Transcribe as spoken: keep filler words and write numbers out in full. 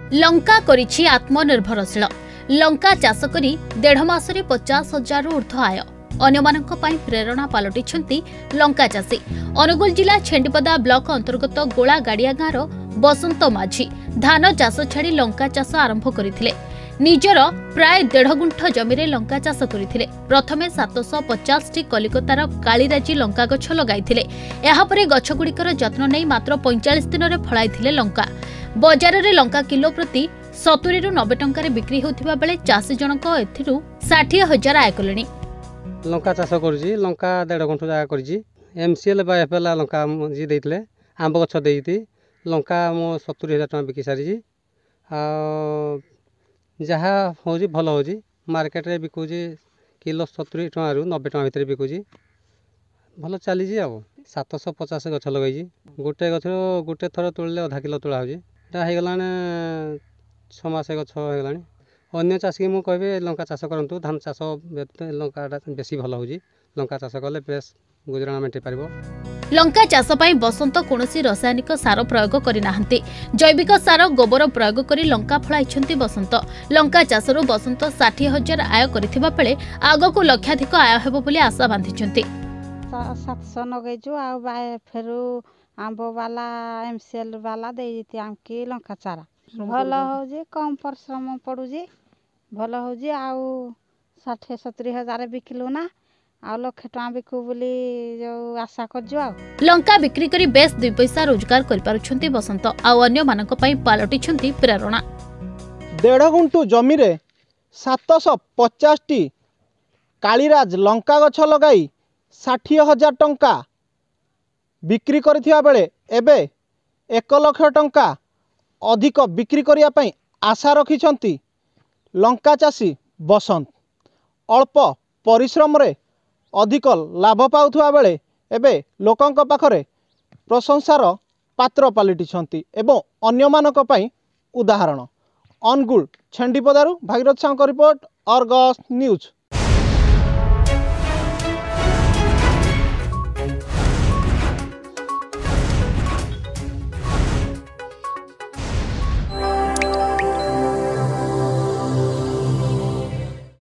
लंका करिछि आत्मनिर्भरशील लंका चाष करी देढ़ मासरे पचास हजार ऊर्ध्व आय अन्यमानक पई प्रेरणा पालटिछंती लंका चाषी। अनुगुल जिला छेंडीपदा ब्लॉक अंतर्गत गोला गाड़िया गाँव बसंत माझी धान चाष छाड़ी लंका चाष आरंभ करथिले। निजर प्राय देढ़ गुंठ जमीरे लंका चाष करथिले। प्रथमे सात सौ पचास टी कलिकतार कालीराजी लंका गछ लगाइथिले। एहा परे गछगुड़िकर जत्न नै मात्र पैंतालीस दिन रे फळाइथिले लंका। बजार रे लंका किलो प्रति सत्तरी रु नब्बे टंका बिक्री होथिबा बेले चाषी जनक एथिरु साठ हजार आय कलेनी। लंका चाष करूची लंका देढ़ गुंठ जागा करूची एमसीएल बाय एफएल लंका जी देइथिले आंब गछ देइति लंका मो सत्तरी हजार टंका बिकी सारिची। आ जहा होजी भल होजी मार्केट रे बिकुची किलो सत्तरी टंका रु नब्बे टंका भितर बिकुची भल चलीजी। आ सात सौ पचास गछ लगाई गोटे गछ गोटे थर तोड़ले आधा किलो तोड़ा होजी होगलाने छमास गछ होगलानी। अन्य चाषी की मुझे लंका चाष करूँ धान चाष लंका बेसी भल होजी लंका चाष कले बेस गुजराण मेटे पारिबो। लंका चाष पई बसंत कोनोसी रासायनिक सार प्रयोग करि नाहंती। जैविक सार गोबर प्रयोग करी लंका फळाइछंती बसंत। लंका चाषरू बसंत साठ हजार आय करिथिबा बेले आगको लक्षाधिक आय हेबो बोली आशा बांधिछंती। सात सौ नगैजु आ बाय फेरु आंब वाला एमसीएल वाला देइति आमकी लंका चारा भल होजी कम परिश्रम पड़ुजी भल होजी आ साठ सत्तरी हजार बिकिलु ना आ लक्ष टका बिकु बोली जो आशा करजु। आ लंका बिक्री करी बेस दुई पैसा रोजगार कर पारुछंती बसंत आ अन्य मानक पई पालटिछंती प्रेरणा। देढ़ गुंठु जमी रे सात सौ पचास टी कालीराज लंका गछ लगाई षाठी हजार टंका बिक्री करथिबा बेले एबे एक लाख टंका अधिक बिक्री करिया पई आशा रखिछंती लंका चाषी बसंत। अल्प परिश्रम रे अधिक लाभ पाउथुआ बेले एबे लोकंक पाखरे प्रशंसार पात्र पालिटिछंती एवं अन्य मानक पई उदाहरण। अनुगुल छेंडीपदारु भागीरथ साहू रिपोर्ट अर्गस न्यूज।